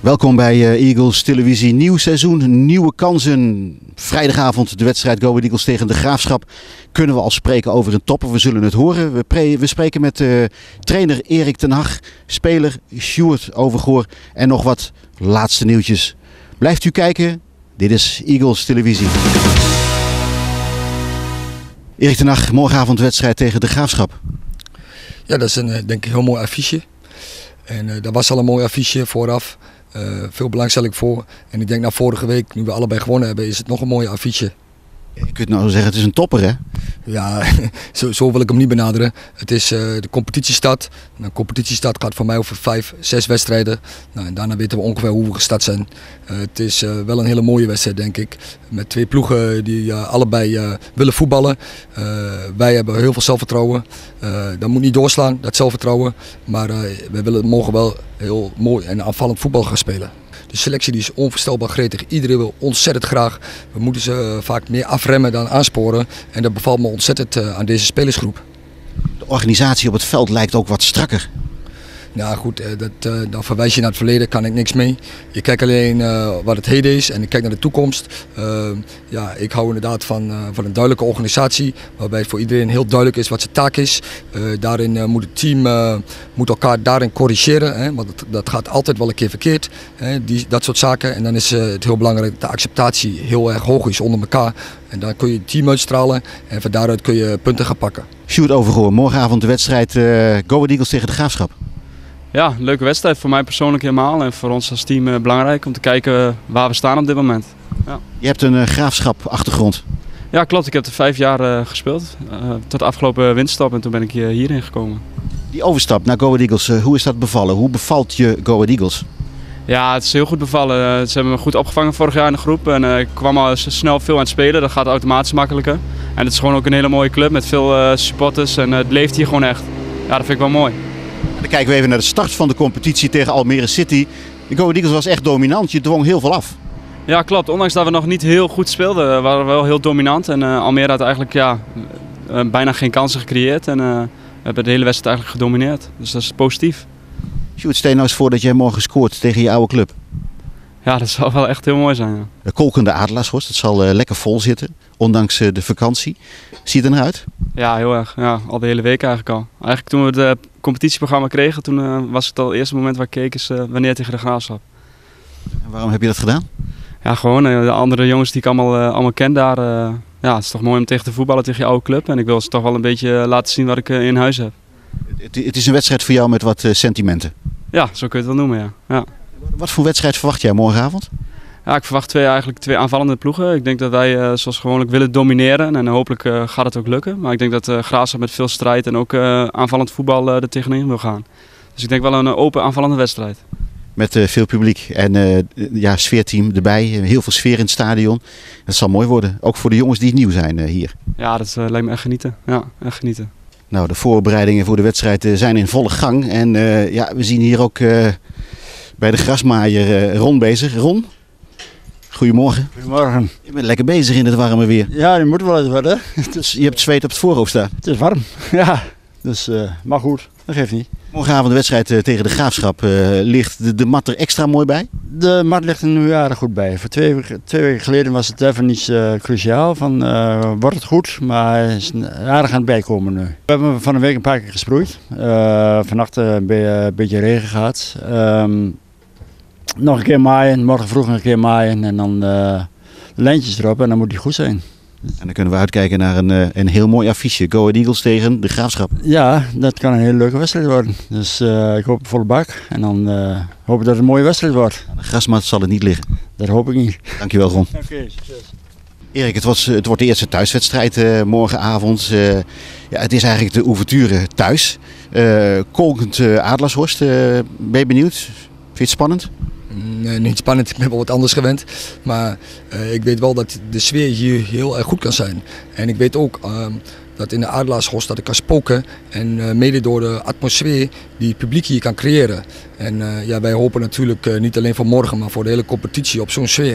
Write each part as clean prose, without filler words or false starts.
Welkom bij Eagles Televisie. Nieuw seizoen, nieuwe kansen. Vrijdagavond de wedstrijd Go Ahead Eagles tegen de Graafschap. Kunnen we al spreken over een topper? We zullen het horen. We spreken met trainer Erik ten Hag, speler Sjoerd Overgoor en nog wat laatste nieuwtjes. Blijft u kijken. Dit is Eagles Televisie. Erik ten Hag, morgenavond wedstrijd tegen de Graafschap. Ja, dat is denk ik een heel mooi affiche. En dat was al een mooi affiche vooraf. Veel belangstelling voor. En ik denk na vorige week, nu we allebei gewonnen hebben, is het nog een mooie affiche. Je kunt nou zeggen, het is een topper, hè? Ja, zo wil ik hem niet benaderen. Het is de competitiestart. Een competitiestart gaat voor mij over 5, 6 wedstrijden. Nou, en daarna weten we ongeveer hoe we gestart zijn. Het is wel een hele mooie wedstrijd, denk ik. Met twee ploegen die allebei willen voetballen. Wij hebben heel veel zelfvertrouwen. Dat moet niet doorslaan, dat zelfvertrouwen. Maar we mogen wel heel mooi en aanvallend voetbal gaan spelen. De selectie die is onvoorstelbaar gretig. Iedereen wil ontzettend graag. We moeten ze vaak meer afremmen dan aansporen. En dat bevalt me ontzettend aan deze spelersgroep. De organisatie op het veld lijkt ook wat strakker. Nou goed, dan verwijs je naar het verleden, kan ik niks mee. Je kijkt alleen wat het heden is en ik kijk naar de toekomst. Ik hou inderdaad van een duidelijke organisatie, waarbij het voor iedereen heel duidelijk is wat zijn taak is. Daarin moet het team moet elkaar daarin corrigeren, hè, want dat gaat altijd wel een keer verkeerd. Hè, dat soort zaken. En dan is het heel belangrijk dat de acceptatie heel erg hoog is onder elkaar. En dan kun je het team uitstralen en van daaruit kun je punten gaan pakken. Sjoerd Overgoor, morgenavond de wedstrijd Go Ahead Eagles tegen de Graafschap. Ja, een leuke wedstrijd voor mij persoonlijk helemaal en voor ons als team belangrijk om te kijken waar we staan op dit moment. Ja. Je hebt een Graafschap achtergrond. Ja, klopt. Ik heb er 5 jaar gespeeld, tot de afgelopen winterstop en toen ben ik hierheen gekomen. Die overstap naar Go Ahead Eagles, hoe is dat bevallen? Hoe bevalt je Go Ahead Eagles? Ja, het is heel goed bevallen. Ze hebben me goed opgevangen vorig jaar in de groep en ik kwam al snel veel aan het spelen. Dat gaat automatisch makkelijker. En het is gewoon ook een hele mooie club met veel supporters en het leeft hier gewoon echt. Ja, dat vind ik wel mooi. Dan kijken we even naar de start van de competitie tegen Almere City. De Go Ahead Eagles was echt dominant, je dwong heel veel af. Ja, klopt. Ondanks dat we nog niet heel goed speelden, waren we wel heel dominant. En Almere had eigenlijk bijna geen kansen gecreëerd en we hebben de hele wedstrijd eigenlijk gedomineerd. Dus dat is positief. Sjoerd, stel nou eens voor dat jij morgen scoort tegen je oude club. Ja, dat zou wel echt heel mooi zijn. Ja. De kolkende Adelaarshorst, het zal lekker vol zitten, ondanks de vakantie. Ziet het eruit? Ja, heel erg. Ja, al de hele week eigenlijk al. Eigenlijk toen we het competitieprogramma kregen, toen was het al het eerste moment waar ik keek, is wanneer tegen de Graafschap. En waarom heb je dat gedaan? Ja, gewoon de andere jongens die ik allemaal ken daar. Ja, het is toch mooi om tegen te voetballen tegen je oude club. En ik wil ze toch wel een beetje laten zien wat ik in huis heb. Het is een wedstrijd voor jou met wat sentimenten? Ja, zo kun je het wel noemen, ja. Ja. Wat voor wedstrijd verwacht jij morgenavond? Ja, ik verwacht twee aanvallende ploegen. Ik denk dat wij zoals gewoonlijk willen domineren en hopelijk gaat het ook lukken. Maar ik denk dat Graafschap met veel strijd en ook aanvallend voetbal er tegenin wil gaan. Dus ik denk wel een open aanvallende wedstrijd. Met veel publiek en sfeerteam erbij, heel veel sfeer in het stadion. Dat zal mooi worden, ook voor de jongens die nieuw zijn hier. Ja, dat lijkt me echt genieten. Ja, echt genieten. Nou, de voorbereidingen voor de wedstrijd zijn in volle gang. En we zien hier ook bij de grasmaaier Ron bezig. Ron, goedemorgen. Goedemorgen. Je bent lekker bezig in het warme weer. Ja, je moet wel eens worden. Dus je hebt zweet op het voorhoofd staan. Het is warm, ja. Dus, maar goed, dat geeft niet. Morgenavond de wedstrijd tegen de Graafschap. Ligt de mat er extra mooi bij? De mat ligt er nu aardig goed bij. Voor twee weken geleden was het even niet cruciaal. Wordt het goed, maar hij is aardig aan het bijkomen nu. We hebben van de week een paar keer gesproeid. Vannacht een beetje regen gehad. Nog een keer maaien, morgen vroeg een keer maaien en dan de lijntjes erop en dan moet die goed zijn. En dan kunnen we uitkijken naar een heel mooi affiche. Go Ahead Eagles tegen de Graafschap. Ja, dat kan een hele leuke wedstrijd worden. Dus ik hoop een volle bak en dan hoop ik dat het een mooie wedstrijd wordt. De grasmat zal het niet liggen. Dat hoop ik niet. Dankjewel, Ron. Oké, succes. Erik, het wordt de eerste thuiswedstrijd morgenavond. Het is eigenlijk de ouverture thuis. Kolkend Adelaarshorst. Ben je benieuwd? Vind je het spannend? Nee, niet spannend. Ik ben wel wat anders gewend. Maar ik weet wel dat de sfeer hier heel erg goed kan zijn. En ik weet ook dat in de Adelaarshorst dat ik kan spoken. En mede door de atmosfeer die het publiek hier kan creëren. En wij hopen natuurlijk niet alleen voor morgen, maar voor de hele competitie op zo'n sfeer.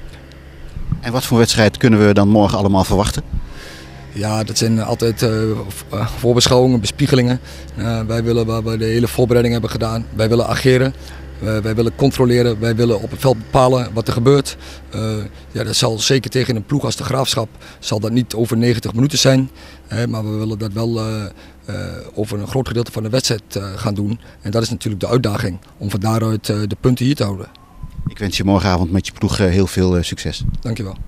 En wat voor wedstrijd kunnen we dan morgen allemaal verwachten? Ja, dat zijn altijd voorbeschouwingen, bespiegelingen. Wij willen, waar we de hele voorbereiding hebben gedaan, wij willen ageren. Wij willen controleren, wij willen op het veld bepalen wat er gebeurt. Ja, dat zal zeker tegen een ploeg als de Graafschap zal dat niet over 90 minuten zijn. Maar we willen dat wel over een groot gedeelte van de wedstrijd gaan doen. En dat is natuurlijk de uitdaging om van daaruit de punten hier te houden. Ik wens je morgenavond met je ploeg heel veel succes. Dankjewel.